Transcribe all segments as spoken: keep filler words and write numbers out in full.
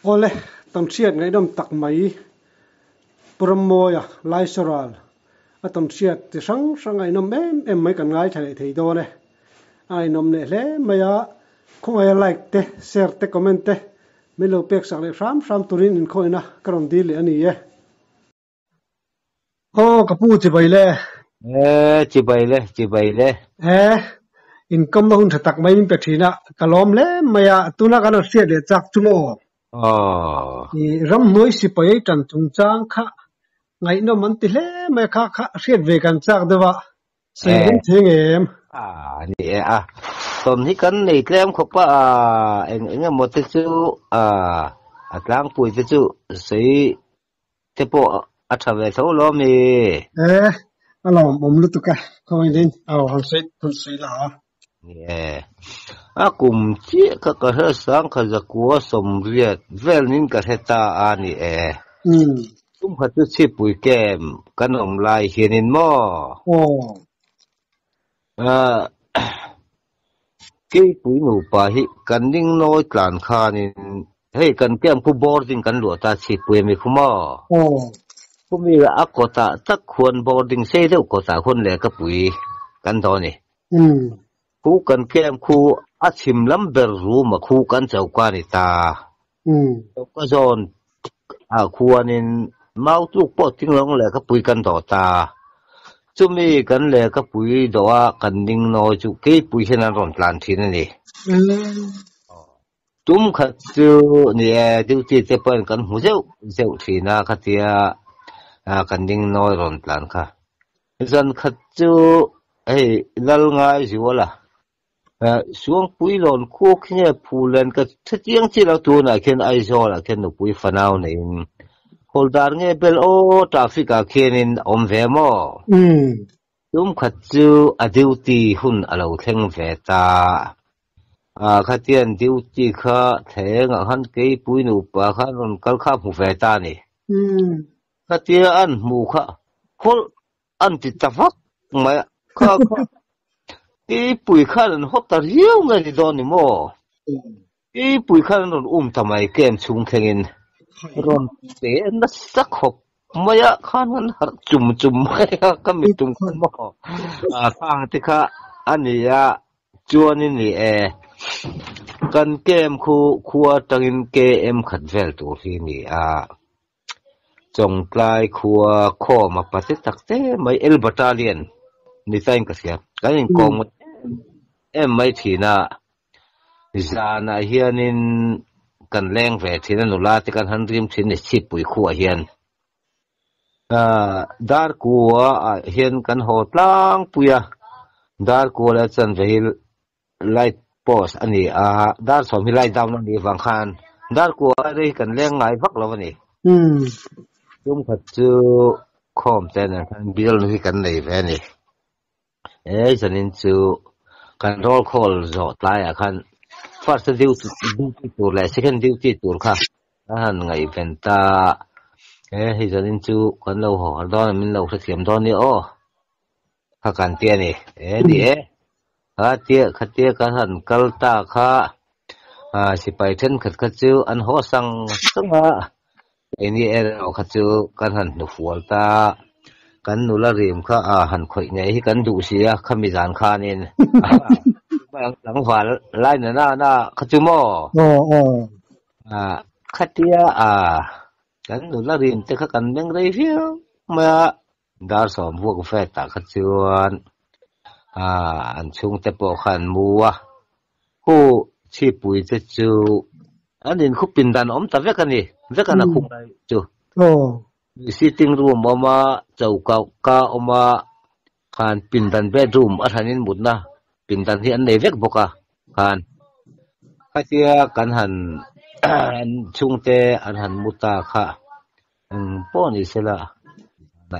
Ole tam siat ngai dom tak mai promoya laisoral atam siat ti sang sang ai nom em em mai kan ngai thai thei do ne ai nom ne hle maya khong ai like te share te comment te melo pek sak le ram ram turin in khoina karon dil ani ye ho kapu chi bai le eh chi bai le chi bai le eh in kom na hun thatak mai min pe thina kalom le maya tuna kan siat le chak chumo oh i ram noi si pai tan chung chang kha ngai no man ti hle me kha kha siat ve kan chak dewa sei rim thing em à ni à tôm hi kan nei klem khop pa eng eng mo te chu à atlang pui te chu sei te po a thave tho lo mi eh alom mom lu tu ka khoi din aw han sei thun sei la yeah a kum chi ka ka ha sang kha za ko som riat vel nin ka heta ani e um tum kha chu chi pui kem kanom lai hianin mo oh à cái bụi nụ bà hi cần ninh nói cản kha nên hey cần kem khu boarding cần lụa ta chỉ bụi mi khu mò oh khu mi là ác có ta chắc khuôn boarding xe đâu có ta khuôn lệ cái bụi cần đó nè um khu cần kem khu á chìm lắm bờ ru mà khu cần chậu qua này ta um có giòn à khu nên mau lúc bỏ tiếng lông lệ cái bụi cần đó ta chú mi cần lệ cái bụi đó cần ninh nói chú cái bụi hiện nay còn plan thiên này tum khat chu ni duty te pan kan hu zeu zeu thina khatia a kan ding noi ron plan kha zan khat chu ei lal ngai ziwala a suang pui lon khu khne phulen ka thatiang chi la tu na khen ai zo la khen no pui fanau nei holdar nge bel o traffic a khenin om ve mo um tum khat chu a duty hun alo thleng ve ta à khát tiền tiêu chỉ khá thế ngã hắn cái bụi nụ bà khá còn câu khá một vài ta nè um khát tiền ăn mù khá khol ăn thì chả phát mà khá khá cái bụi khá là hot ta riêu ngay đi đó nè mò cái bụi khá là um tham ai kem chung khen rồi thế nó sắc hộp mà ya khá nó chum chum cái mình chum không mò à khá thì khá anh ya chua nên nè kan kem khu khua tangin ke em khat vel tu hi ni a chong tlai khua kho ma pate takte mai el battalion ni sain ka sia kain kong em mai thina zana hianin kan leng ve thina nula te kan han rim thin ni chi pui khua hian a dar kuwa hian kan ho tlang puya dar ko la chan veil light post ani a dar som hi lai down ani wang khan dar ko ri kan leng ngai vak lo ni um tum khat chu khom ten an bil hi kan nei ve ni e chanin chu kan roll call zo tlai a khan first duty duty tur la second duty tur kha han ngai venta e hi chanin chu kan lo ho don min lo thiam don ni o kha kan tia ni e ni e khát tia khát tia cái hẳn kalta kha à si pai then khát khát chu an ho sang sang ha ini er khát chu cái hẳn nu fual ta kan nu la rim kha a han khoi nei hi kan du sia khami jan kha nin bang lang wal lai na na na khát chu mo oh oh à khát tia à kan nu la rim te kha kan meng rei fiu ma dar som vuak fe ta khát chuan à anh chung te po khan mua hu chi pui te chu anh in khu pin dan om ta vek ani vek ana khung dai chu oh sitting room oma chau ka ka oma khan pin dan bedroom a thanin mutna pin dan hi an nei vek boka khan khatia kan han an chung te an han muta kha um po ni sela da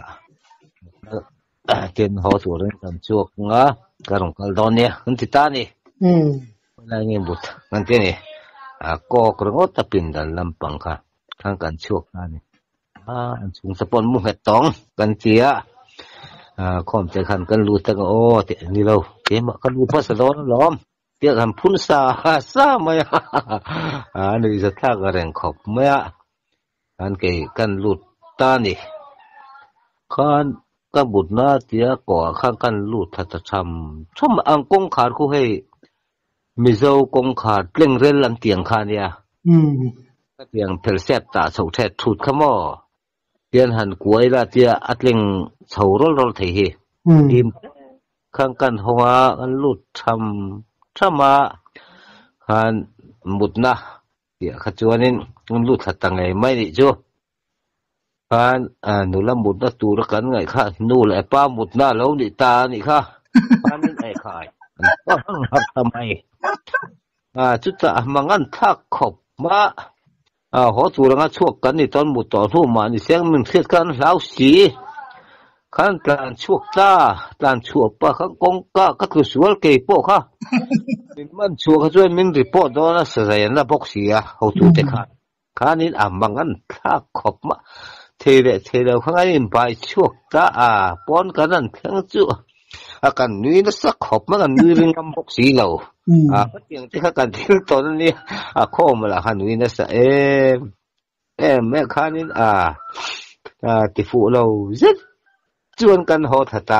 ken ho tu ren kan chuak nga karong kal don ne hun ti ta ni um la nge but kan te ni a ko krongot ta pin dan lampang kha khang kan chuak na ni a an chung sapon mu het tong kan tia a khom te khan kan lu ta o te ni lo ke ma kan lu pa sa don lom เจ้าคำพุ่นซาซาไม่อ่านี่จะทักอะไรขบไม่อันเกี่ยกันหลุดตานี่ขันก็บุญนาเตียก่อข้างกันหลุดทัตชำชมอังกงขาดคู่ให้มิโซกงขาดเล่งเร่นลันเตียงขาเนี่ยก็เตียงเพลเซตตาเสาแทดถูดขมอเตียนหันกวยละเตียอัดเล่งเสารอลรอลเทเหทีมข้างกันหัวอันหลุดชำชำมาขันบุญนาเตียขจวนินมันหลุดทัดตังไงไม่ดิจูขันอ่าหนูละบุญนาตูระกันไงค่ะนู่นแหละป้าบุญนาแล้วนี่ตานี่ค่ะป้านี่ไอ้ขายก็หักทำไมอ่าจุดจะมังงันทักขบมาอ่าหัวตัวงั้นช่วกันนี่ตอนหมดตอนทุ่มมานี่เสียงมันเทียดกันแล้วสีขันการช่วตาการช่วปะขันกงกะก็คือสวลเกยโปค่ะมันช่วเขาช่วยมินรีพอร์ตโดนสายน่ะบอกเสียหัวตัวเด็กขันขันนี่อ่ามังงันทักขบมาเทเลเทเลข้างนี้ไปช่วตาอ่าป้อนกันนั่นทั้งจู่akan nui na sa khop ma kan nui ring am bok si lo a pating te kha kan thil ton ni a khom la khan nui na sa em em me khanin a a ti fu lo zit chuan kan ho thata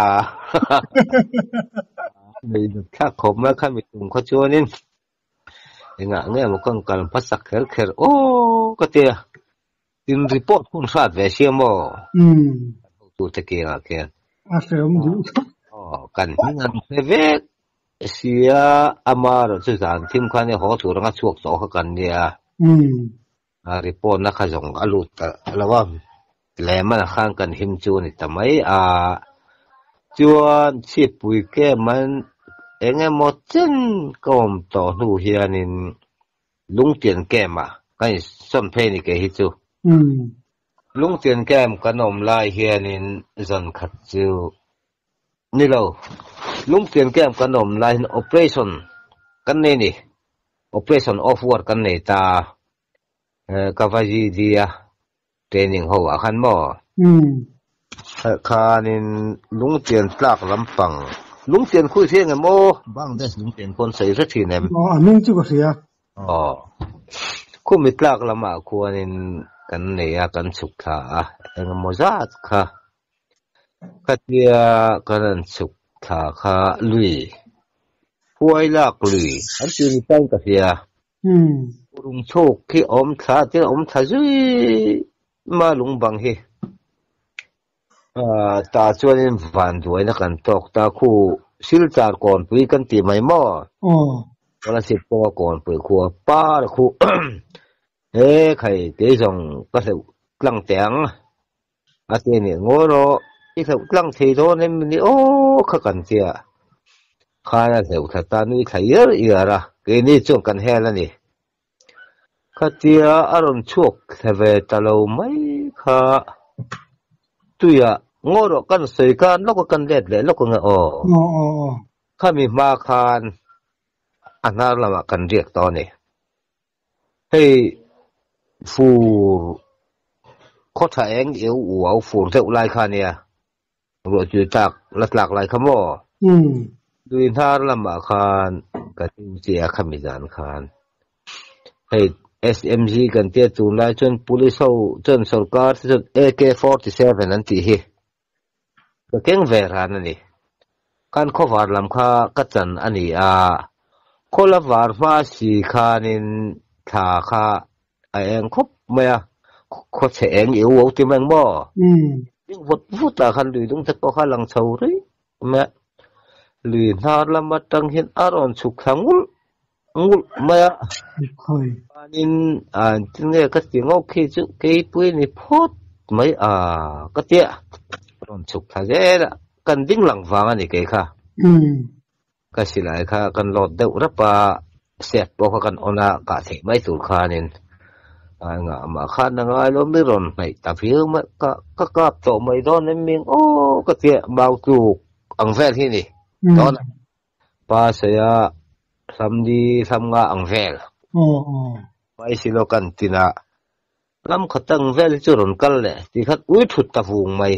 nei kha khop ma kha mi tum kho chuanin enga nge mo kan kan pasak kher kher o ka te tin report kun sat ve siamo um tu te ke a ke a sem duกันงั้นเวกเสียอามาร์สื่อสารทีมข้านี่หัวถูกรังช่วงสองกันเนี่ยอืมอ่ารีพอร์ตนักข่าวอลุตแล้วว่าแหลมมันข้างกันหิมจูนี่ทำไมอ่าจวนชีพปุยแก้มันเองหมดเช่นก็มต่อหูเฮียนินลุงเตียนแก้มาก็ส้มเพนี่แกฮิจูอืมลุงเตียนแก้มขนมลายเฮียนินจนขัดจูนี่เราลุงเตียนแก้มขนมไลน์โอเปอเรชั่นกันนี่นี่โอเปอเรชั่นออฟวอร์กันนี่ตาเอ่อกาฟาจีดีอะเทรนนิ่งหัวขันหม้ออืมข้านี่ลุงเตียนปลากลำปังลุงเตียนคุยเที่ยงไงโม่บ้างได้ลุงเตียนคนใส่สักทีเนี่ยอ๋อลุงจุกเสียอ๋อคู่มิตรปลากลำมาคู่นี่กันนี่กันสุขะเอ็งโมซาดค่ะก็เดียกันสุขทาคาลุยป่วยลักลุยอันที่นี่ตั้งก็เสียลุงโชคที่อมท่าที่อมท่าจุยมาลุงบังเฮอ่าตาชวนฝันด้วยนักการตกตาคู่สิลจาร์ก่อนปุยกันตีไม่หม้ออ๋อวันสิบปอก่อนปุยคู่ป้าคู่เฮ้ใครเดี๋ยวส่งก็เสกลังเตียงอาทิตย์นี้งอโรที่เขากลั่งเทโดนี่มันนี่โอ้ข้ากันเสียข้าน่ะเสียอุตตานี่ขยันอีกอะไรเกนี่จงกันแห่แล้วนี่ข้าเสียอารมณ์ชั่วเสวตะเราไม่ข้าตัวงอโรกันใส่กันแล้วก็กันเด็ดเลยแล้วก็เงาอ๋อข้ามีมาคานอันนั้นละมากันเรียกตอนนี้ให้ฟูเขาถ่ายเองเอวหัวฟูเท่าไรข้าเนี่ยรถจุดตักหลักหลักหลายขโมยดูอินทาร์ละมาคานกับทีมเสียขมิจานคานให้ เอส เอ็ม จี กันเตี้ยตูนไล่จนปุลิสเอาจนสุรการจน เอ เค สี่สิบเจ็ด นั่นที่เฮก็เก่งเวรานนี่การข้อวาร์ลำค่ากัจจันอันนี้อ่าข้อละวาร์มาสีขานินท่าข้าไอเองคบเมียข้อเสียงอยู่เอาที่แมงบ่ยิ่งวัดฟุตาคันลุยต้องจะก็ข้าหลังเสาเลยแม่ลุยนาร์ละมาตั้งเห็นอารมณ์สุขขังุลงุลแม่อันนี้อ่าจึงเนี่ยก็เสียงโอเคจุกเกี่ยปุยนี่พอดไม่อ่าก็เตี้ยอารมณ์สุขท่าเจ้ากันดิ้งหลังฟังอันนี้เกี่ยค่ะก็สิหลายค่ะกันหลอดเดือดรับปะเสียบอกกันอนาคาเสไม่สุขานินอ่างามาขันนังไอ้ล้มไม่ร้อนไม่แต่เพียงมันก็ก็กลับโตไม่ร้อนนั่นเองโอ้ก็เตี้ยเบาถูกอังเฟลที่นี่ตอนภาษาทำดีทำงานอังเฟลไม่สิโลกันตินะลำขัดอังเฟลจุดร้อนกันเลยที่ขัดอุ้ยถุดตะฟูงไม่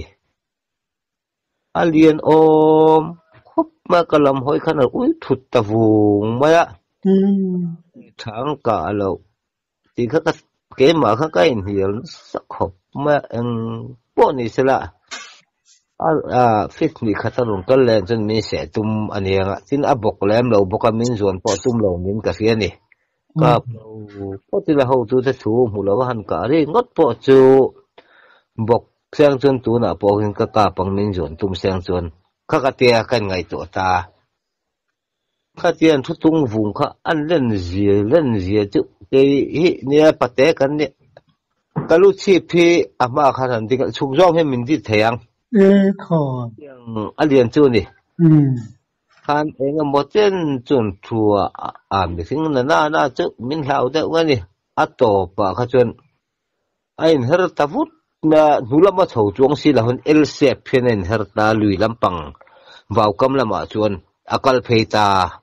อาเลียนโอมคบมากระลำห้อยขนาดอุ้ยถุดตะฟูงไม่อะ tháng cả lâu thì các cái mà các cái hiểu sắc hợp mà anh bọn này sẽ là à à fit ni khát luôn cái lên chân mình sẽ tum anh em ạ tin áp bọc lên lâu bọc mình dọn bỏ tum lâu mình cái gì này cái có thể là hậu tu sẽ thu mua lâu hắn cả đi ngót bỏ chú bọc sang chân tu na bỏ hình cái cả bằng mình dọn tum sang chân các cái tia cái ngày tổ ta các tia thu tung vùng các anh lên gì lên gì chứ cái này bắt té cái này cái lúc chi phí à mà khả năng thì cái chung rong hay mình đi thấy không เออขอ anh liền chỗ này อืม看那个没真准出啊啊，没听那那那这明晓得我呢，啊多吧，他准，哎，那儿大夫那努那么抽中西了，很 L C 偏那那儿大绿蓝棒，vào cầm了嘛准，啊个配搭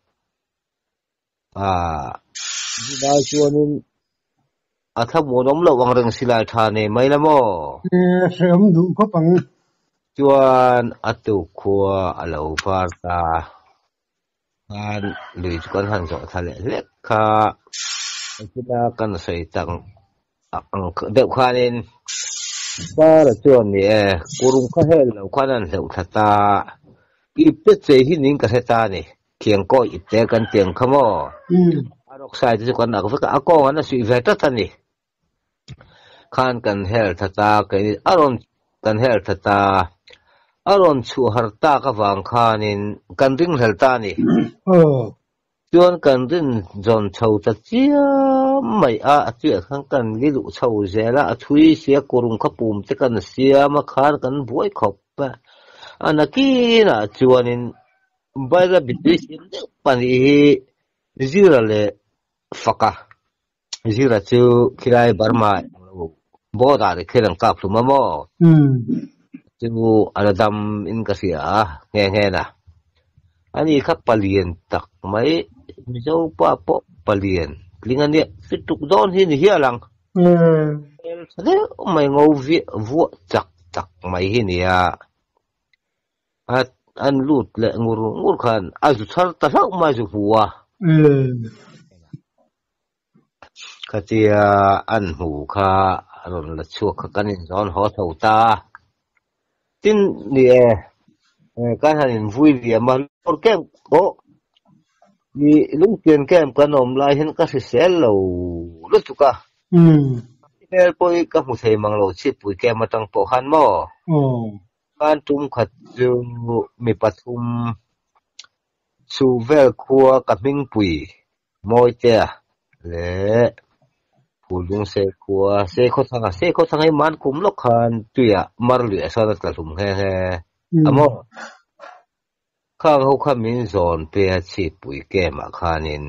啊，那准啊他没那么了，往人西来他呢没了么？ เออเสริมดูเขาปัง chuẩn à tụ khua à lâu phá ta anh lười con hàng rõ thà lệ lệ kha chúng ta cần xây tăng ăn đậu khoa nên ba là chuẩn nè cô rung khá hết lâu khoa nên lâu thật ta ít biết gì hi nín cả ta nè kiêng coi ít té cần tiền không mò à đọc sai thì con nào có phải có anh là suy về tất nè khan cần hết thật ta cái aron cần hết thật ta aron chu harta ka wang khanin kan ring helta ni เออ chuan kan rin zon chho ta chia mai a chia khang kan li lu chho zela a thui sia kurung kha pum te kan sia ma khar kan buai khop pa anaki na chuanin baila bitri sim de pani zira le faka zira chu khirai barma boda de khilang kap lu mamo อืม chú Adam in kasi ah nghe nghe na ani khắc palien tak mai mizo pa po palien lingan ni fituk don hin hi lang เออ sale mai ngau vi vu chak chak mai hin ya at an lut le ngur ngur khan azu thar ta sak mai zu huwa เออ katia an hu kha ron la chuak kanin zon ho thau ta tin ni e cái hành vui vì mà một kem có vì lúc tiền kem cái nôm lại hiện cái sẽ lâu lúc chút cả cái bôi cái một thầy mang lâu chip bôi kem mà tăng bộ han mò cái tung khát dùng mi bắt tung su về qua cái minh bôi môi tia lẽ phụ dung xe qua xe khó thang xe khó thang ấy man cũng lúc han tuy à mar lụa sao được cái thùng he he amo khang ho kha min zon pe chi pui ke ma khanin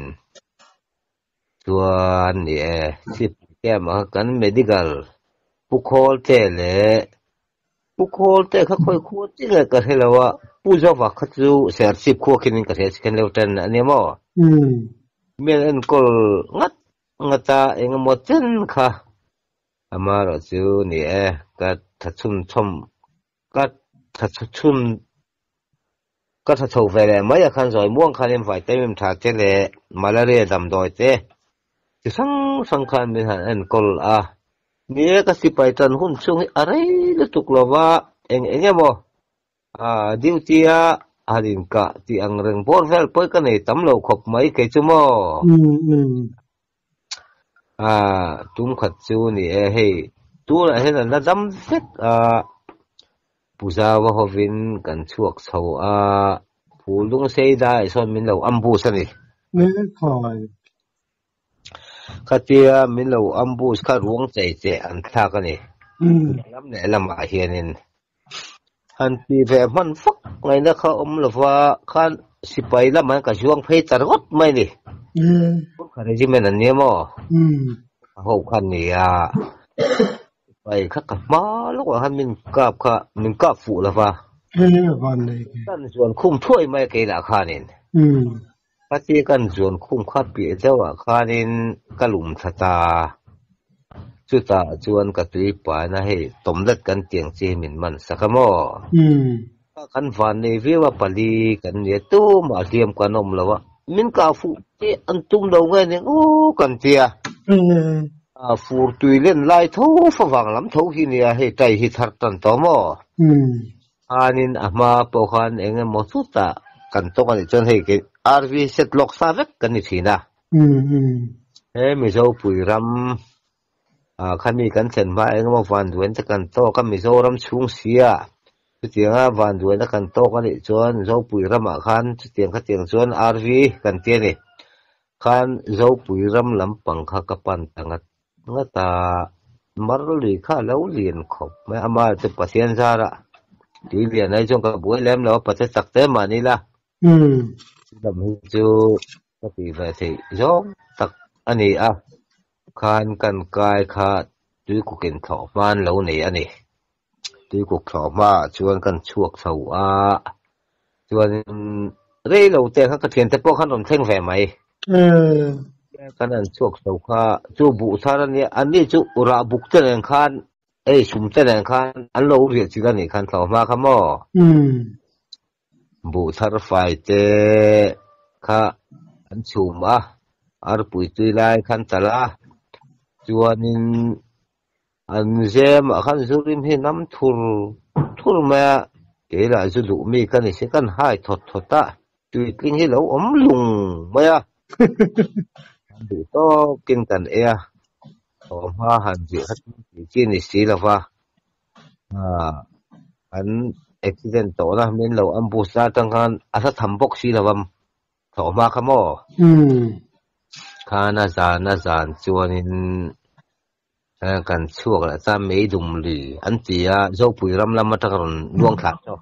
tuan ni e chi ke ma kan medical pukhol te le pukhol te kha khoi khu ti le ka helawa puja wa kha chu ser chip khu khin ka se ken leutan ani mo um men en kol ngat ngata eng mo chen kha amaro chu ni e ka thachun chom ka thachunก็ถ้าถูกเวลาไม่อยากขันซอยม่วงขันยังไฟเต็มถาดเจเลยมาลาเรียดำดอยเต้จะสังสังขันเป็นหันเอ็นกอลอ่ะนี่ก็สิไปตันหุ่นช่วงอะไรแล้วตุกลว่าเองเองบ่อ่าดิวที่อ่ะอาดินกะที่อังเริงบอลเฟลไปกันในตำโลขบไม่เกจมออืมอืมอ่าตุ้มขัดจูนี่เฮ้ตัวอะไรนั่นระดำเฟตอ่าผู้สาวเขาวินกันช่วงเช้าอ่ะผู้ลุงเสียได้ส่วนมินเราอัมบูสนี่ไม่คอยข้าเตียมินเราอัมบูสข้าร่วงใจเจอันท่ากันนี่ลำไหนลำอาเฮียนินอันที่แฝงมันฟักไงนะเขาอมลว่าข้าสิไปแล้วมันก็ช่วงเพย์ตรวจไม่นี่พวกข้าได้ยินมันเนี่ยมั้งเขาคันนี่อ่ะไปข้ากับมาลูกว่าฮันมินกับข้ามินกับฝูละฟ้าเออวันนี้กันส่วนคุ้มถ้วยไม่เกี่ยข้านินข้าที่กันส่วนคุ้มข้าเปียเจ้าว่าข้านินกะหลุมสตาจุดตาส่วนกระตุยป่านะให้ต้มเล็ดกันเตียงเจมินมันสักมั่งกันฝันในวิวปลีกันเนี่ยตู้มาเตรียมกันนมแล้ววะ min ka fu te an tum do nge ni o kan tia a fur tui len lai tho fa wang lam tho hi ni a he tai hi thar tan to mo anin ama po khan enge mo chu ta kan to kan chon he ke rv set lok sa vek kan ni thina he mi zo pui ram a khami kan chen ma enge mo van duen ta kan to kan mi zo ram chung sia tiếng van đuôi nó cần to cái này chuan dấu bụi ram à khan tiếng cái tiếng chuan rv cần tiền này khan dấu bụi ram lắm bằng khá kapan tangat nga ta marli kha lâu liền khop mấy ama te pasien zara ti liền này trong cái buổi lem lo pathe sakte mani la um dam hu chu cái ti ve thì zo tak ani a khan kan kai kha tui ku ken tho man lo nei ani tui ku tho ma chuan kan chuak tho a chuan rei lo te kha ka thian te po khan rom theng ve mai um kan an chuak tho kha chu bu thar ani ani chu ura buk te len khan ei sum te len khan an lo ri chi kan ni khan tho ma kha mo um bu thar fai te kha an chum a ar pui tui lai khan tala chuanin an zem a khan zurim hi nam thur thur ma ke la zu lu mi kan se kan hai thot thota tui king hi lo om lung maya du to kin kan e o ma han ji hat ji ni si la wa a an accident to na min lo am bu sa tang khan a sa tham bok si la wam tho ma kha mo um khana za na zan chuanin kan chuak la cha mei dum li an tia zo pui ram lam ma takron luang thak cho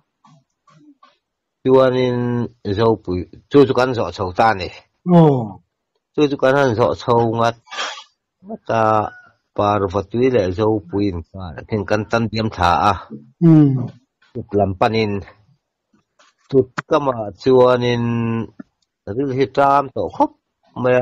chuanin zo pui chu chu kan zo chho ta ni o chu chu kan han zo chho ngat ta parvatui le zo puin ka kin kan tan tiam tha a um tut lam panin tut kama chuanin ril hi tam to khop ma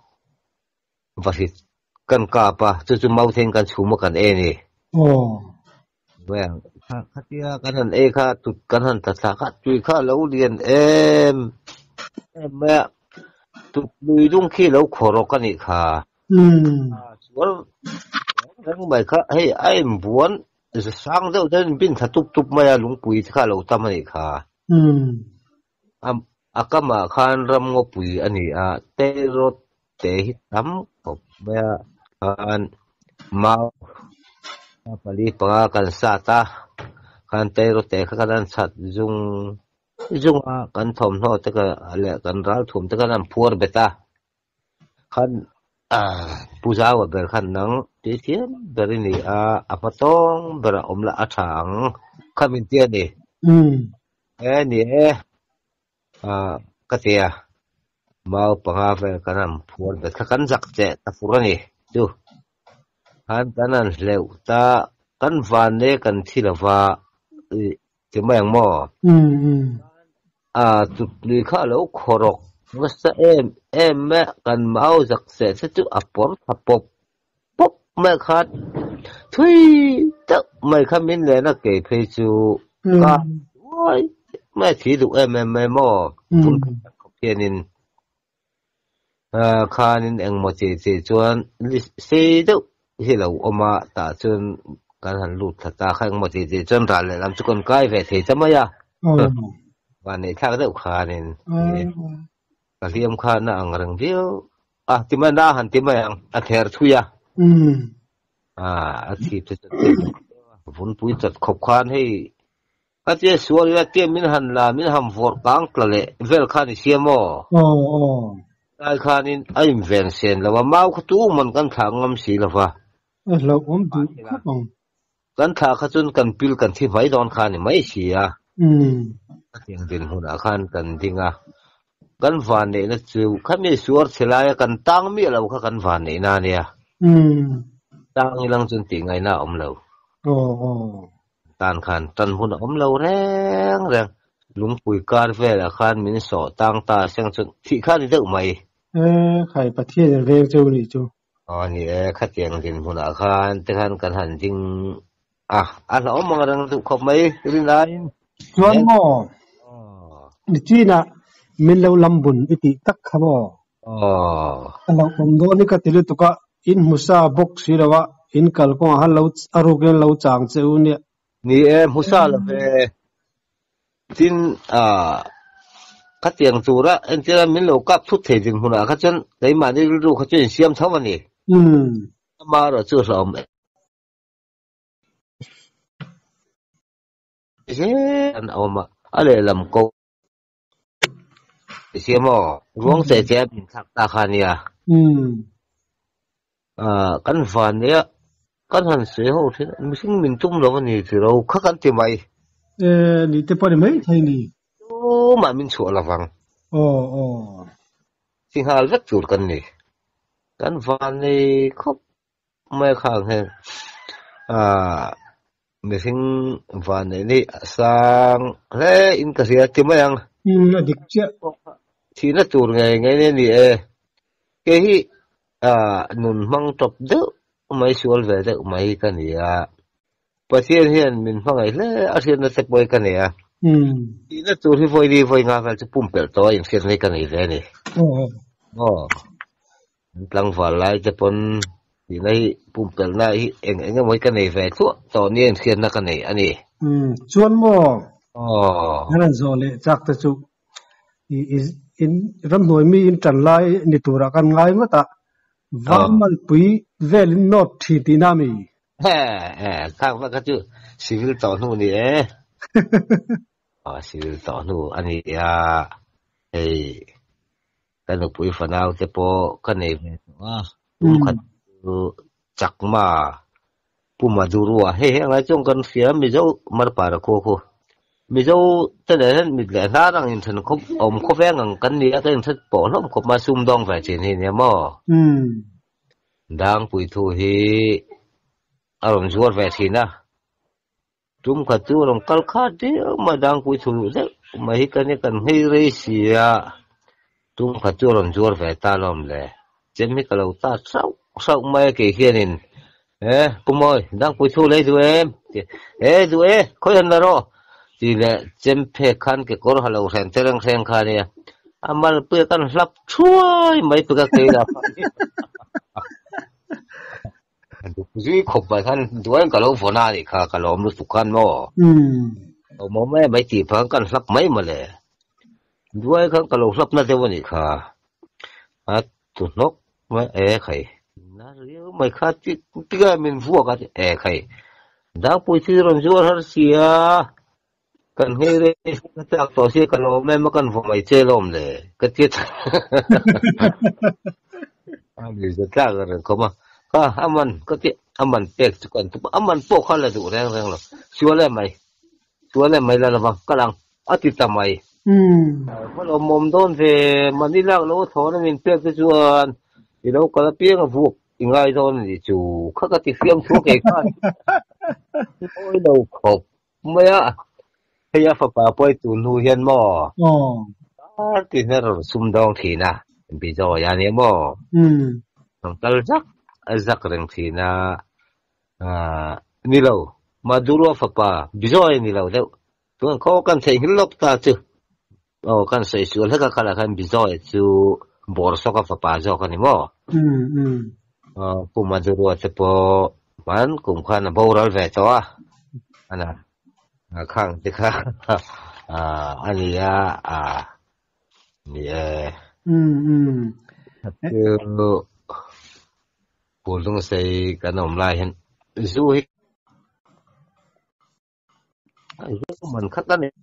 vasit kan ka pa chu chu mau theng kan chuma kan e ni o well kha khatia kan han e kha tut kan han ta sa kha tui kha lo lian em em ma tut lui dung khi lo khoro kan ni kha um chuan rang mai kha hei ai buan sang deuh den bin tha tup tup maya lungpui kha lo tam ni kha um am akama khan ram ngo pui ani a te ro te hi tam khop maya kan mau pali pa kan sa ta kan te ro te kha kan sat zung zung a kan thom no te ka le kan ral thum te kan am phur beta kan a puja wa ber khan nang ti thiam ber ni a apatong ber om la athang khamin ti ni um e ni e a ka tia mau pa ve kan am phur bet kha kan jak che ta furani chu han tanan leu ta kan van ne kan thilawa ti mayang mo um um a tut li kha lo khorok ngasa em em me kan mau jak se se chu apor thapop pop me khat thui ta mai khamin le na ke phe chu ka oi me thi du em em me mo fun khopienin a khanin eng mo che che chuan se du hi lo oma ta chun kan han lut thata khang mo che che chon ral le lam chu kon kai ve the chamaya wa ne thak deuh khanin ka liam kha na ang rang dio a timana han timayang a ther thuya um a a thi te vun pui tat khop khan hei a che sual ya te min han la min ham vor kang klale vel khan siamo o o ai khanin ai ven sen lawa mau kha tu man kan thang ngam si lawa lo om du kha bang kan tha kha chun kan pil kan thi vai don khan ni mai sia um tiang din huna khan kan dinga kan van ne na chu khami suar thelaya kan tang mi lo kha kan van ne na nia um tang ilang chun ti ngai na om lo o o tan khan tan hun om lo reng reng lungpui kar ve la khan min so tang ta sang chun thi khan deuh mai e khai pathia ve chu ni chu o ni e kha tiang din huna khan te khan kan han ding a a lo mong rang du khop mai rin lai chuan mo ni chi na min lo lambun iti tak khamo oh alo om do ni ka tilu to ka in musa box sirawa in kal ko ha lo arugen lo chang cheu ni ni em husa la ve tin à các tiếng chủ ra anh chỉ là mình lâu cấp phút thể trình hồn à các chân đấy mà đi lưu các chuyện xem thấu mà nè um mà rồi chưa xong thế anh ông mà ở đây làm câu xem mà ruộng sẽ sẽ mình thắc ta khăn nha um à căn phản này căn hành sẽ hậu thế mình sinh mình chung rồi nè thì đâu khắc ăn thì mày e ni te pare mai thai ni ô mà mình chua là vàng oh oh sinh hà rất chuột căn nè căn phản này khóc mấy khang hen à mình sinh phản này đi sang thế in cái gì thì mấy anh um adik che thì nó chuột ngày ngày này nè cái hi à nun mang top đỡ mấy xuôi về đỡ mấy cái này à bữa thiên hiền mình mang ấy lẽ ở thiên nó sẽ bơi cái này à um thì nó chuột thì voi đi voi ngang phải chụp bùm bẹt to những thiên này cái này thế này oh oh tăng vào lại cho con thì này bùm bẹt này anh anh mấy cái này về thuốc to niên thiên nó cái này anh ấy um chuan mo oh hanan zo le chak ta chu i in ram noi mi in tran lai ni tura kan ngai ma ta vamal pui velin not thi ti na mi ha ha khangว่าก็ชื่อชีวิตต่อหนูนี่เออ๋อชีวิตต่อหนูอันนี้อ่ะเอ้กันหนูปุยฝันเอาแต่พอกันเองว่าตุ้มขัดจักมาปุ่มมาดูรัวเฮ้ยอะไรจงกันเสียมิเจ้ามาปาระโคโคมิเจ้าแต่เดี๋ยวมิเหลือหน้ารังอินทนคบอมคบแฝงกันนี่ก็อินทนปอล้มคบมาซุ่มดองแฝงจีนเนี่ยมั้งอืมดังปุยทูฮีอารมณ์ชัวร์แฝงจีนนะตุ้มขัดตัวลงกัลคาเดียวมาดังปุยทูเด็กมาฮิกันเนี่ยกันให้เรศียาตุ้มขัดตัวลงชัวร์แฝงตาลมเลยเจมิกเราตาเศร้าเศร้าไม่เกี่ยเฮียนินเอ๊ะปุ่มมอยดังปุยทูเลยดูเอ็มเอ๊ะดูเอ๊ะคอยอันนั้นหรอทีละเจมเพคันเกี่ยวกับเราเส้นเตรังเส้นขาเนี่ยอามาเพื่อกันรับช่วยไม่เพื่อกันเลยดูสิขบไปคันด้วยกันเราฝนอะไรค่ะกันเราไม่สุขันมั้งอืมเราโมไม่ไม่ตีพังกันรับไม่มาเลยด้วยกันกันเรารับนั่นเท่านี้ค่ะอ่ะตุนกไม่เอ๋ใครน่าเรียกไม่ขาดที่ที่ก็มีฟัวกันเอ๋ใครดาวปุยที่รอนจัวฮาร์เซียกันให้เรื่องจากตัวเสียกันเราไม่มากันฟังไม่เจริญเลยก็เจ็ดอันนี้จะจ้างกันเขามาก็อามันก็เจ็ดอามันเป๊กจุกันทุกอามันโป๊กเขาเลยดูแรงแรงหรอกชัวร์เลยไหมชัวร์เลยไหมแล้วบ้างกำลังอาทิตย์ทำไมอืมเพราะเรามอมโดนเฟมันนี่แล้วเราถอนมันเป๊กจวนที่เราก็เปี้ยงฟูยังไงโดนที่จู่เขาก็ติดเสียงทุกเอกกันโอ้ยเราขบไม่อะเฮียฟ้าป่าไปตุนหูเฮียนหม้ออ๋อที่นั่นเราซุ่มดองทีนะปีจอยานี่หม้ออืมต้องตัดจักจักเรื่องทีนะอ่านี่เรามาดูรัวฟ้าป่าปีจอยนี่เราเดี๋ยวตัวเขากันใส่หินลบตาจู่อ๋อกันใส่ส่วนแล้วก็กันกันปีจอยจู่บอร์สก็ฟ้าป่าจอกันนี่หม้ออืมอืมอ่าผมมาดูรัวจะพอมันกลุ่มขันบอร์ลเวตัวอันนั้นข้างที่ข้าอ่าอันนี้อ่านี่เอออืมอืมคือพูดถึงใส่กันอมลายเห็นสู้ให้มันขัดกันเนี่ย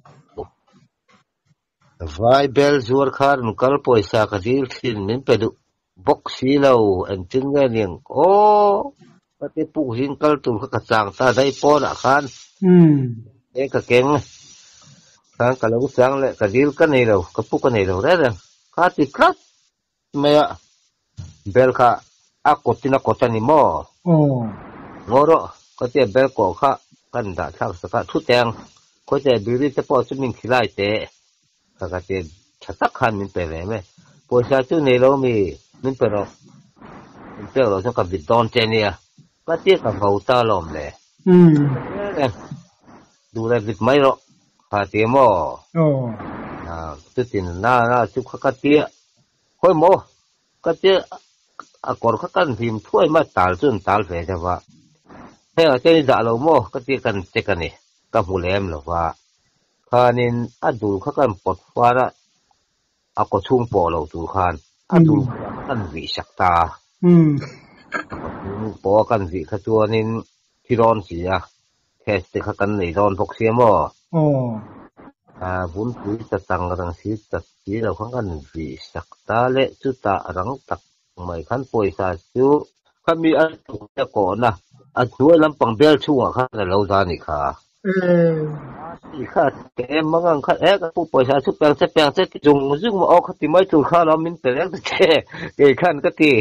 ไฟเบลชัวร์คาร์นุกัลปอยสักทีสินมันเป็นบ็อกซี่เราอันจึงเงี้ยโอ้ก็ที่ผู้หินกัลตุนเขากระจ่างตาได้ปอดอ่ะคันอืมเอกเก่งนะก็เราสั่งเลยก็ดีลกันนี่เราก็พูดกันนี่เราได้เลยข้าติดครับไม่อะเบลค่ะอากดที่นักกดนี่มั่วโอ้งอร์ก็ที่เบลก็ข้ากันด่าช่างสักทุกแจงก็จะบิริจะพอจะมีขี้ไล่เตะก็ก็จะชัดขันมันเป็นไรไหมพอชาจุนี่เรามีมันเป็นเราเป็นเราต้องกับบิดดอนเจนี่อะก็ที่กับเขาตาลมเลยอืมดูแลบิดไม่หรอกพาเตียมอ่ะอ่าตุตินน่าน่าชุกขัดเตี้ยค่อยโมก็เตี้ยอากอดขัดกันพิมถ้วยมาตาลจนตาลเฟยจะว่าเฮ้ยเจ้าด่าเราโมก็เตี้ยกันเจกันนี่กับหูแหลมหรอว่าข้านินอดูขัดกันปดฟ้าละอากอดชุ่มปอเราดูขานอดูกันวิสักตาอืมปอกันวิขจวนินที่ร้อนเสียแค่จะขัดกันในร้อนพกเสียโมอ๋ออ่าบุญปุยจะตั้งรังสีจัดสีเราขัดกันวิสักตาเละจุดตารังตักไม่ขันป่วยซาจูข้ามีอันตัวก่อนนะอันตัวลำปังเบลช่วงข้าเราจานิค่ะเอออีข้าแกมังข้าเอ๊ะผู้ป่วยซาชุบแปงเสแปงเสกจงซึ่งมาเอาข้าที่ไม่ถูกข้าเรามินเตะก็แค่เกี่ยขันก็ตี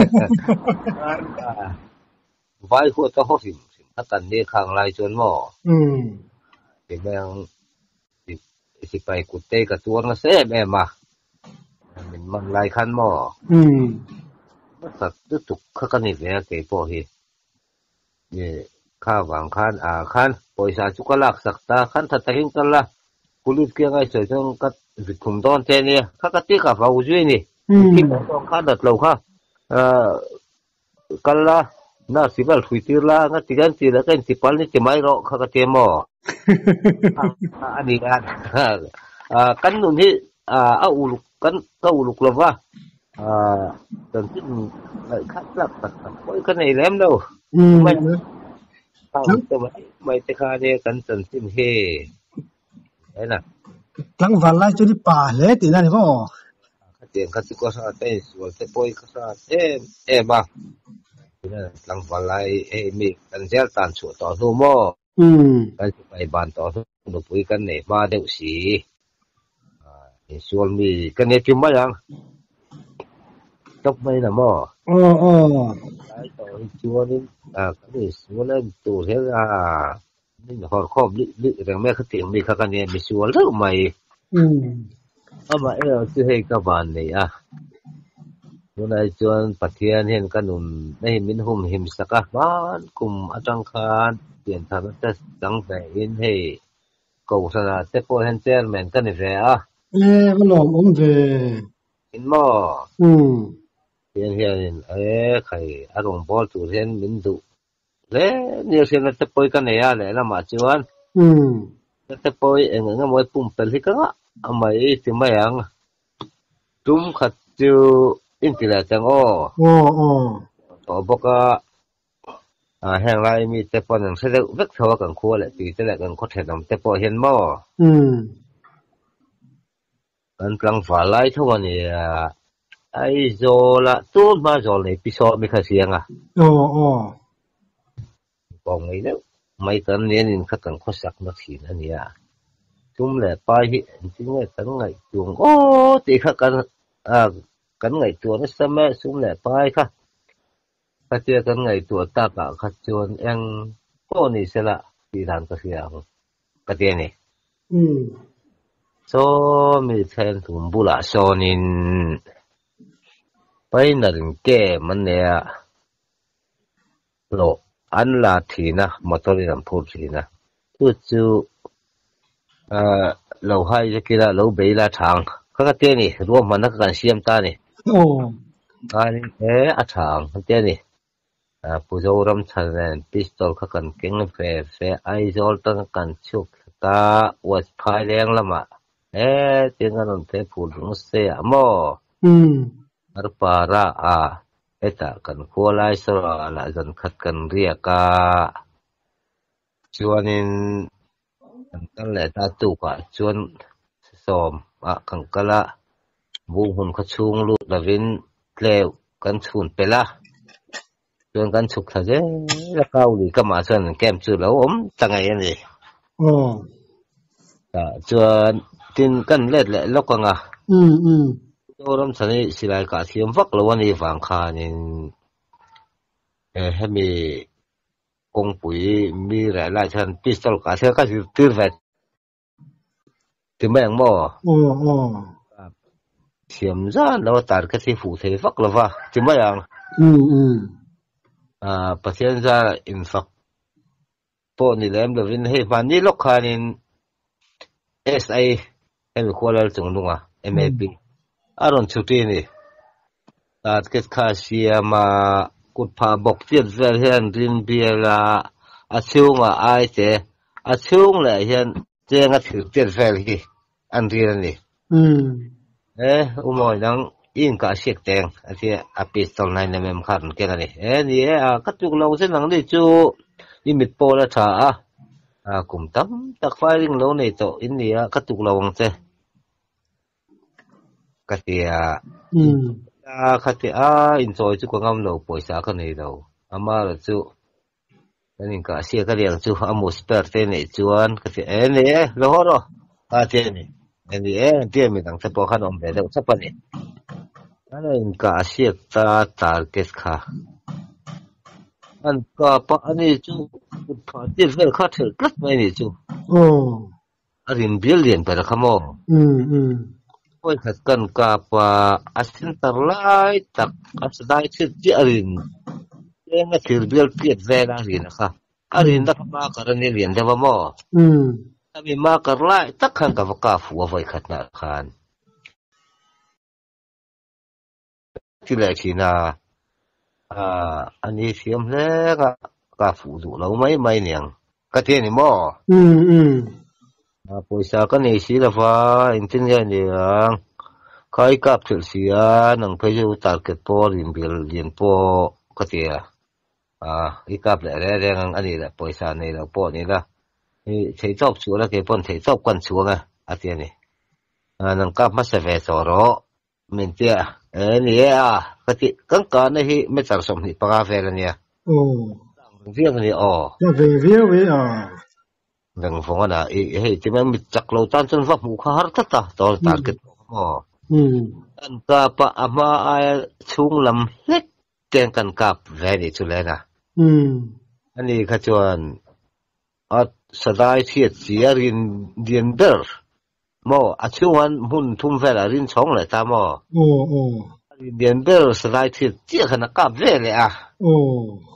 ไว้หัวจะหัวสิมถ้ากันนี่ข้างไรจนหม้ออืมเป็นแมงสิไปกุเตกับตัวนั่นเสแม่มามันมันไรขันหม้ออืมสัตว์ตุกข้ากันนี่แหละเกี่ยพอฮีนี่ข้าวางขันอาขันปอยสาจุกลักสักตาขันทัดหิงกันละกุลิบเกี่ยงไอ้สวยจังกัดวิคุมตอนเจนี่ข้าก็ตีกับเราจุ้ยนี่ที่มองขันดัดเราข้าเอ่อกันละน่าสิบวันคุยตีละงั้นตีกันตีละกันสิปันนี่จะไม่รอข้าก็เตะหม้ออันนี้กันอ่ากันนู่นที่อ่าเอาอุลุกันก็อุลุกละว่าอ่าตอนที่ไอ้ขัดหลักตัดตัดไว้กันในแหลมเราไม่เอาแต่ไม่ไม่แต่ข้าเนี่ยกันตอนที่เฮ่ไอ้น่ะหลังวันไล่จนที่ป่าเลยตีนั่นก็ขัดเตียงขัดที่ก็สาเต้ส่วนแต่ปอยก็สาเต้เอ๋บ้าเนี่ยหลังวันไล่เอ้มีกันเจ้าตันชัวต่อสู้มั่วอืมกันไปบ้านต่อสู้ดูปุยกันเนี่ยมาเดี๋ยวสีอ่าส่วนมีกันเนี่ยจุ่มมายังจบไม่นะมั่วอ๋ออ๋อไอ้ต่อชัวนี่อ่าก็นี่ชัวเล่นตัวเท่านี่หอครอบลิลิเรื่องแม่เขาเตียงมีข้ากันเนี่ยมีชัวเรื่องใหม่อืมเอามาเออที่ให้กับบ้านนี่อ่ะวันไหนจวนปะเทียนเห็นกันนุ่นได้มินหุ่มหิมสักบ้านกลุ่มอาจังคารเปลี่ยนทางแต่จังแต่อินให้กูสนาแต่พอเห็นเจอแมนกันนี่แหละอ่ะเอ๊ะมันหลอกผมเด้อินมั่วอืมเห็นเห็นเอ๊ะใครอารมณ์บอลตัวเห็นมินดูเล่เนี่ยเสียงแต่พอกันเนี่ยอะไรละมาจวนอืมแต่พอเองงั้นมวยปุ่มเป็นที่ก็อ่ะไม่ที่ไม่ยังจุ่มขัดจูอินทิลาจังอ้ออ๋ออ๋อต่อบอกว่าอ่าแห่งไรมีแต่พอหนังเสด็จวักเท่ากันคั่วแหละตีแต่ละกันก็เห็นแต่พอเห็นมั่วอืมกันกลางฝ่าไล่เท่านี้ไอ้โจละตู้มาโจเลยพิศอไม่ค่อยเสียงอ่ะอ๋ออ๋อกองไม่แล้วไม่ตอนนี้นี่ข้ากันข้อสักนักสีนั่นเนี่ยจุ่มแหละไปจริงๆเนี่ยตั้งไงจุ่มโอ้ตีข้ากันอ่ากันไงตัวนี่สมัยจุ่มแหละไปค่ะข้าเจอกันไงตัวตากะข้าจวนเองก็นี่เสละตีทางกระเสียงกระเทียนี่อืมโซมีแทนถุงบุหรี่โซนินไปนั่นแก่มันเนี่ยโลอันลาทีนะมาตอนนี้นำพูดทีนะจู่ๆเอ่อเราให้จะกินละเราเบลล์ทางข้าก็เตี้ยนี่รวมมันนักการเสียมตานี่โอ้การนี้เอ๊ะอาทางเตี้ยนี่อ่าผู้เจ้ารำชันเนี่ยพิสตอลข้ากันเก่งเฟ่เฟ่ไอโซลตั้งกันชุกตาวัดพายแรงละมาเอ๊ะเตียงกันนั่นเทพูดงเสียโม่อืมอาร์ปาระอาเอต้ากันขัวไลสระละจันขัดกันเรียกาชวนินกันแหละตาตุกะชวนสอมอะกังกะละบุงหุ่นขชุงลุดวินเกลวกันชุนเปล่าชวนกันฉุกทะเจแล้วเกาหลีก็มาชวนแก้มจุดแล้วอมตั้งไงนี่อ๋ออ่าชวนกินกันเล็ดแหละแล้วก็งะอืมอืมโดนสันนิสิไลกาเทียมฟักแล้ววันนี้ฝังคานี่เออให้มีกงปุ๋ยมีหลายหลายชั้นพิสตอลกาเทียก็คือตื่นแฟถึงแม่งบ่อ๋ออ๋อเทียมจ้าแล้วตัดก็ที่ฝูเทฟักแล้วว่าถึงแม่งอืมอืมอ่าประเทศจ้าอินฟักพวกนี้แหลมเดี๋ยวนี้ให้ฟันนี่ลูกค้านี่เอสไอเอ็นควอลล์จงดุงอ่ะเอ็มเอพีอารอนชุดนี้ตัดเกิดข้าเสียมากุดพาบกเทียนเวลเฮียนรินเบียละอาชิวงอ่ะไอเจอาชิวงเลยเฮียนเจงอ่ะถือเทียนเวลฮีอันเรียนนี่อืมเอ๊ะอุโมงค์นั้นอินกับเช็คแตงอาที่อาปิสตอลในในเมมขันแค่นั้นนี่เอ๊ะนี่เอ๊ะกัดจุกเราเส้นหลังนี่จูลิมิตโปรละท่าอ่ะกุมตั้มตักไฟลิงเราในโตอินนี่อ่ะกัดจุกเราวงเจกัดที่อ่ะอืมอ่ะกัดที่อ่ะอินโซยจุกงามเราปล่อยสักคนนี้เราอามาละจูนั่นนี่ก็เสียกันเรียงจูอามุสเปอร์เทนี่จวนกัดที่เอ๊ะนี่เอ๊ะเราหัวเราอาที่นี่เอ๊ะนี่เอ๊ะที่มีตั้งแต่พอขันอมเบลสักปันนี่อันนั้นก็เสียตาตาเกสค่ะอันก็ปะอันนี้จูพอที่เวลข้าถือกลัดไม่นี่จูโอ้อันนี้เบลเลียนไปแล้วขโมยอืมอืมโอ้ยขัดกันกับอาสินตรายตักอาศัยที่ที่อันนี้เองก็ถือเบลเปลี่ยนเวลาเรียนนะคะอันนี้นักมาการนี่เรียนได้ว่ามั่วอืมถ้ามีมาการไล่ตักขันกับกาฟัวไว้ขัดนักขันที่แรกที่น่ะอ่าอันนี้เสียมเล็กกาฟูดูเราไม่ไม่เนี่ยก็เทียนี่มั่วอืมอืมอ่าปุยสากันนี่สิละฟ้าอินเทอร์เน็ตเนี่ยใครกับเชลซีอ่ะนังเพย์ยูตาร์เก็ตพอริมเบลเลียนพอก็เทียอ่าอีกับเลยเรื่องอันนี้แหละปุยสานี่เราพอนี่ละนี่ใช้จอบชัวร์แล้วแกปนใช้จอบกันชัวร์ไงอาทิตย์นี้อ่านังกับมาเซเวสโอโรมินเตียเออนี่อ่ะก็ที่กังการนี่ไม่ตัดสมนี่ปากกาเฟรเนี่ยโอ้เรื่องนี้อ๋อจะเวียเวียเวียอ่ะเรื่องฟงอ่ะเฮ้ยที่มันมีจักรเราตั้งจนว่าหมู่ข้ารัตตาตอนตาร์เก็ตอ๋ออืมอันกับอามาไอช่วงลำเล็กเตียงกันกับแวนี่ชุเลนะอืมอันนี้ขจรอัดสดายที่เสียรินเดียนเดอร์มออาช่วงหุ่นทุ่มเวลารินช่องเลยตามอโอ้โอ้รินเดียนเดอร์สดายที่เจียขนาดกับเวเลยอ่ะโอ้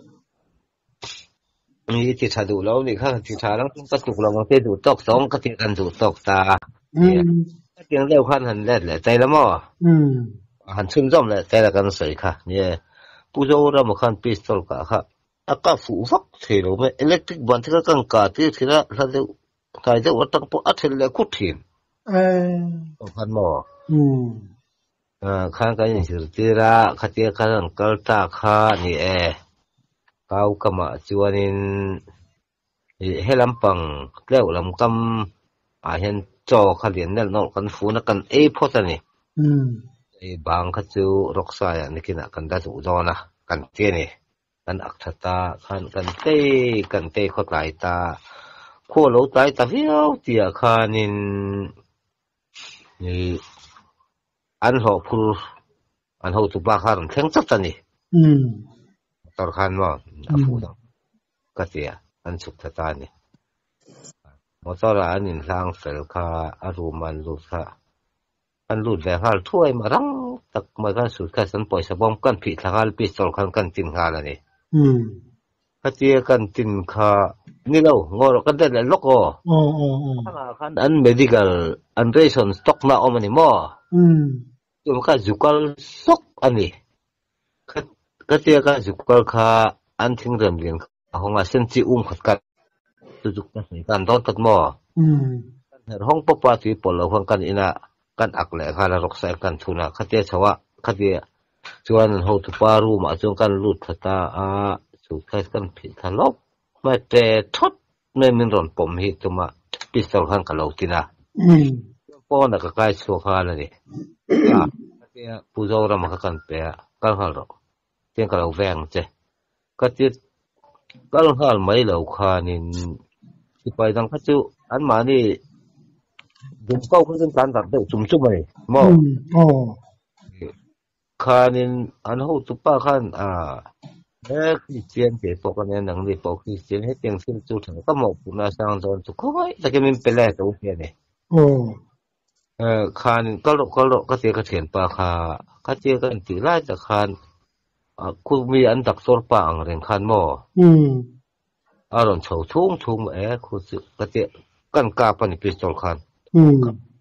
นี่ที่ชาดูแล้วนี่ข้าที่ชาแล้วก็ถูกเราเทดูตกสองก็ที่กันดูตกตาเนี่ยก็เตียงเร็วขั้นหันแรกเลยใจละมออืมหันชุ่มจ้อมเลยใจละกันสวยค่ะเนี่ยผู้เจ้าเรามาขั้นพิสตอลกะค่ะอากาศฟูฟักเทโลไม่อิเล็กทริกบันที่ก็กังกาที่ที่ละถ้าเดี๋ยวถ้าเดี๋ยววัดตั้งปุ๊บอัดเทเลคุดทีมเออขั้นมออืมอ่าขั้นกันยังสิที่ละขัดเตียขั้นกัลตาค่ะนี่เอก้าวกมาจวนินเฮลัมปังเลี้ยวลำกำอาเห็นจอขัดเลียนเนี่ยนอกกันฟูนักกันเอพอตนี่อืมไอ้บางขัดจูรกสายนี่กินกันได้สุดยอดนะกันเตี้ยนี่กันอักษตากันกันเตกันเตขดไหลตาโคโลไตตาเฟียวเตียขานินนี่อันหอบพูอันหอบตุบาคาร์นแข็งจัดตันนี่อืมตอนขันว่าอาฟูดังก็เสียอันสุดท้ายนี่มอสราอันนี้ทางเสลคาอารูมันลุดค่ะอันลุดแล้วฮัลถ้วยมารังตักมากันสุดกันสันปล่อยสบอมกันผิดทางฮัลปิสตอลกันกันตินฮาแล้วนี่อืมก็เจียกันตินคานี่เรางอกันได้เลยล็อกอ๋อโอ้โอ้โอ้ขันอัน medical อัน reason stock นะอมันนี่มั้งอืมตัวมันก็จุกลซอกอันนี้ก็เทียกันจุกลค่าอันทิ้งเริ่มเรียนห้องอาเซนจิอุ้มขัดกันจุกกันในการต้นตัดมั่วห้องปปาที่ปลห้องกันอินะกันอักเล่ข้าเรารักษากันทุนก็เทียชาวะก็เทียชวนห้องทุปารูมาจงกันลุดทัตตาอาสุดท้ายกันผิดทะเลาะไม่แต่ทดไม่มีรอนปมหิตุมาพิสตอลขันกันเราทีน่ะป้อนก็ใกล้ชัวร์ข้าเลยนี่ก็เทียผู้เจ้าเรามากันเปียกันข้าเราเทียงกันเราแวงเจ้ก็เทียก็ลงหันไม่เหล่าคานินที่ไปทางพัชจุอันมานี่ดุมเข้าขึ้นการตัดเดี่ยวจุ่มจุ่มเลยมั้งคานินอันหูตุป้าขันอ่าเอ๊ะคริสเตียนเจ็บปกเนี่ยหนังนี่ปกคริสเตียนให้เตียงสิ้นจุดถึงก็หมกปุ่นอาสังจนทุกข์ไว้แต่ก็มีเป็นแร่ตัวเพี้ยนี่เออคานินก็โลก็โลก็เสียกระเทียนปลาคาก็เจียกันตีไล่จากคานคุณมีอันดักโซลปังเรื่องขันหม้ออารมณ์เฉาทุ่งทุ่งเอ๋คุณสึกกระเจกันกาปันพิสตอลขัน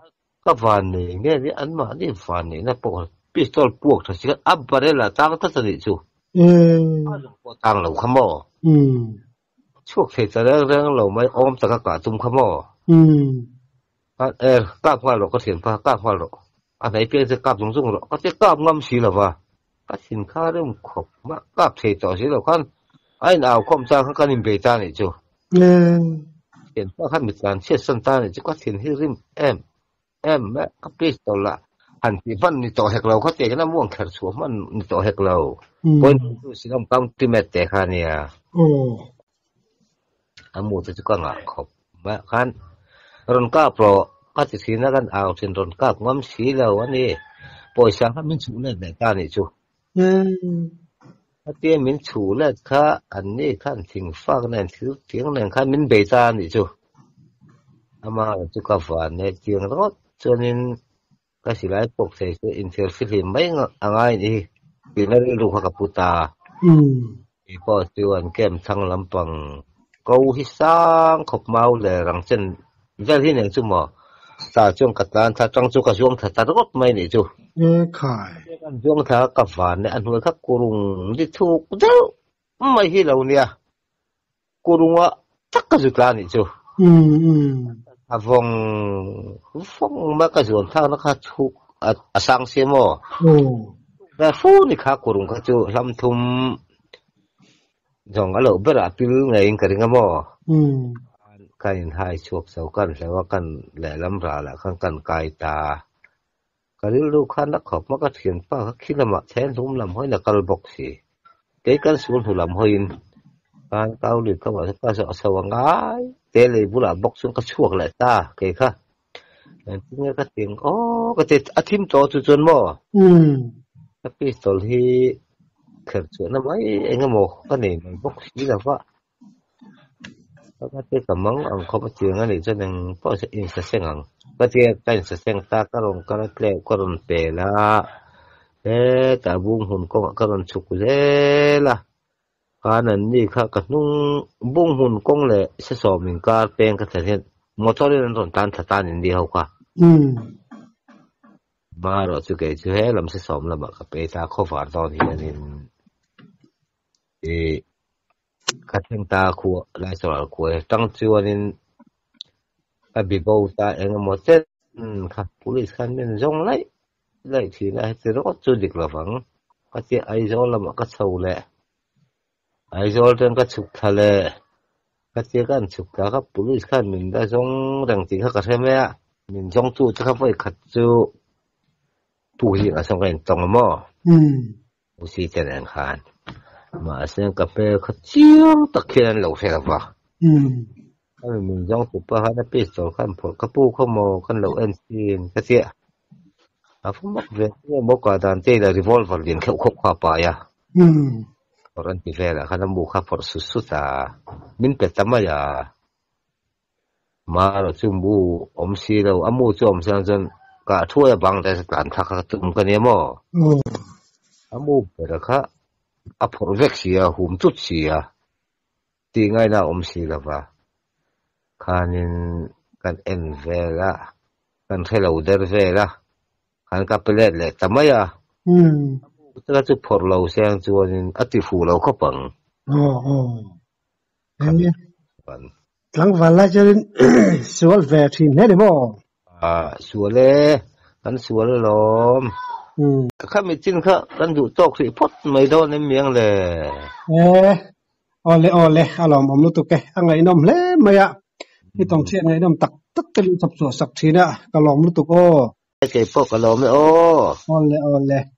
ก็ฟันนี่เงี้ยนี่อันมานี่ฟันนี่นะพวกพิสตอลพวกทั้งสิ้นอับบาร์เรล่าตั้งทัศนิจูเออตั้งเราขโมยอืมช่วงเทศเรื่องเรื่องเราไม่อ้อมตะกกะตุ้มขโมยอืมเออกล้าพว่าเราก็เห็นพากล้าพว่าเราอันไหนเพียงจะกล้าสูงสูงเราก็จะกล้างำสีหรอวะก็สินค้าเริ่มขบมากกล้าเทต่อสีเราขั้นไอ้หนาวคมจ้างขั้นนิมเบต้านี่จูเออเห็นว่าขั้นมีการเชื่อสันตานี่จูก็เห็นที่ริมเอ็มเอ็มแม่ก็พิสตอลละหันที่ฟันนี่ต่อเหกเราเขาเตะกันน้ำม่วงแขกชัวมันนี่ต่อเหกเราบนดูสิน้ำกังที่แม่เตะขานี่อ่ะโอ้อามูจะจุกงะขบแม่ขั้นรอนก้าโปรก็จะสีนักันเอาเช่นรอนก้างำสีเราวันนี้ปล่อยสังขมินชูเลยแต่ตานี่จูเออถ้าเตี้ยมินชูเลยค่ะอันนี้ขั้นทิ้งฟักนั่นถือเถียงนั่นขั้นมินเบต้านี่จูอามาจุกฟ้าเนี่ยเถียงรถจนนินก็สิไลพวกเสียอินเทอร์ฟิลิมไม่ง่ายนี่ปีนั้นลูกเขากับปุตตาอืมอีพอสิวันเกมทั้งลำปังกูฮิซังขบเมาเลยรังเช่นเจ้าที่หนึ่งจุ่มอ่ะตาจงกัดลานถ้าจังจุกจวงถ้าตารถไม่นี่จูเออขายกันจวงถ้ากับฟ้าเนี่ยอันหัวข้ากุรุงที่ถูกเจ้าไม่ให้เราเนี่ยกุรุงว่าจักกระจุกลานนี่จูอืมอืมอาฟงฟงมากระจุกท่านักถูกอาสังเสียมั้งโอ้แต่ฟูนี่ข้ากุรุงข้าจูลำทุ่มจงอะไรแบบอ่ะพิลไงอิงกันงั้นมั้งอืมการหายชวกเสากันแล้วว่ากันแหล่ลำราละข้างกันกายตาการลูกข้านักขอบมันก็เถียนป้าเขาคิดละมาแทนทุ่มลำห้อยนักการบอกสิเด็กกันส่วนหุ่นลำห้อยการเกาหลีเขาบอกว่าจะสว่างง่ายเตะเลยบุหรี่บอกส่วนก็ช่วงแหละตาเก๋ค่ะแต่ที่นี่ก็เถียงอ๋อก็เตะอาทิมโตจุดจนมั้งอืมแต่ปีสตอลที่เกิดส่วนนั้นไม่เองก็โมก็เนี่ยมันบอกสิแล้วว่าก็เทียกับมังอังเขาไปเจียงอันนี้จนหนึ่งพอจะอินเสียงอังก็เทียกันเสียงตาก็ลงก็เลี้ยวก็ลงเปล่าเอ๊ะแต่บุ้งหุ่นก็ก็ลงชุกเลยล่ะการนั้นนี่ค่ะกับนุ่งบุ้งหุ่นกงเลยเสียสอบหนึ่งการเป็นกันแต่เห็นมอเตอร์เรื่องต้นตานตานอินเดียเขาค่ะอืมมาเราจะเกิดจะให้ลำเสียสอบลำบากกับไปตาข้อฝาตอนที่นี่เอขัดเส้นตาขัวลายสลัดขัวตั้งจวนนินอบิบาวตาเองหมดเส้นค่ะ police คันเป็นจงไล่ไล่ทีละจะรอดจุดดิกละฝังก็จะไอโซลมาก็เช่าเลยไอโซลเรื่องก็ฉุกทะเลก็จะกันฉุกแล้วครับ police คันเป็นได้จงดังจริงเขาก็ใช่ไหมอ่ะมันจงจู่จะเข้าไปขัดจู่ผู้หญิงอ่ะสองคนตรงมั้งอืมผู้ชี้แจงขันมาเสียงกับเพื่อนเขาเชี่ยวตะเคียนเหลวเสียกับว่าอืมถ้ามันมีจ้องถูกป่ะฮะนั่นเป็นสองขั้นผลกระปู้ข้าวโมขั้นเหลวเอ็นซีนก็เสียอ่ะผมบอกเลยเนี่ยบอกว่าตอนที่เรารีวอลว์เรียนเข้าคุกข้าไปอ่ะอืมตอนนั้นที่เวลาขั้นบุกข้าพอสุดสุดอ่ะมินเป็ดทำไมอ่ะมาเราจุ่มบูอมซีเราอามูจุ่มเสียงจนกะช่วยบังแต่สถานทักตุ่มกันเนี่ยมั้งอามูเป็ดค่ะอ่ะพอเวกเสียหุ่มจุดเสียที่ง่ายนะอมสีละว่าคันกันเอ็นเวล่ะกันเทลาเดอร์เวล่ะคันกับเปลดเลยทำไมอ่ะอืมถ้าจะพอเราเสียงจวนอัติฟูเราก็ปังอ๋ออ๋อเฮ้ยหลังวันละจะสวลเวทีเนี่ยเดี๋ยวมั้งอ่าสวลเลยกันสวลลมอืมข้าไม่จริงค่ะกันดูตกสิพดไม่โดนในเมียงเลยเอออ๋อเลยอ๋อเลยอารมณ์ผมรู้ตัวแกอังไงน้องเล่ไม่อะที่ต้องเชื่อไงน้องตักตักเป็นสับสนสักทีนะก็ลองรู้ตัวโอ้ไอ้เก็บพวกก็ลมเลยโอ้อ๋อเลยอ๋อเลย